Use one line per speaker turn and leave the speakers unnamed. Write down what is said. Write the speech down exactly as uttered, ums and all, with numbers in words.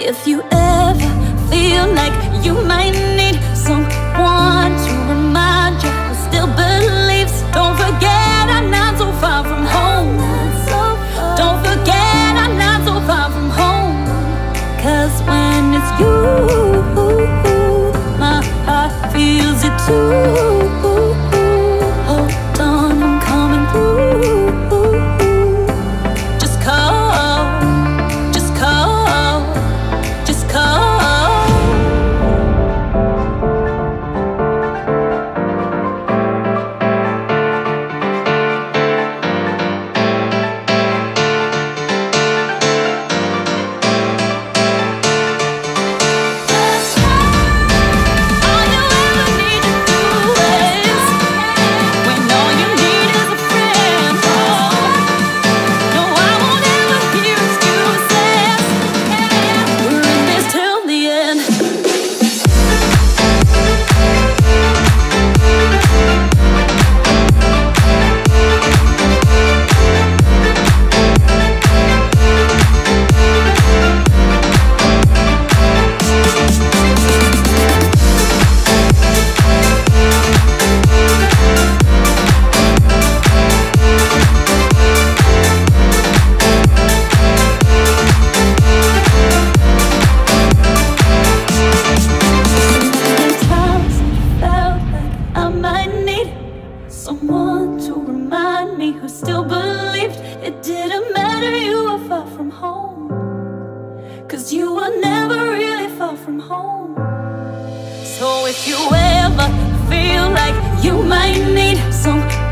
If you ever feel like you might need someone to remind you who still believes, don't forget I'm not so far from home. Don't forget I'm not so far from home. Cause when it's you, my heart feels it too. Hold on, I'm coming through. Just call, just call, just call. Someone to remind me who still believed it didn't matter you were far from home. Cause you were never really far from home. So if you ever feel like you might need some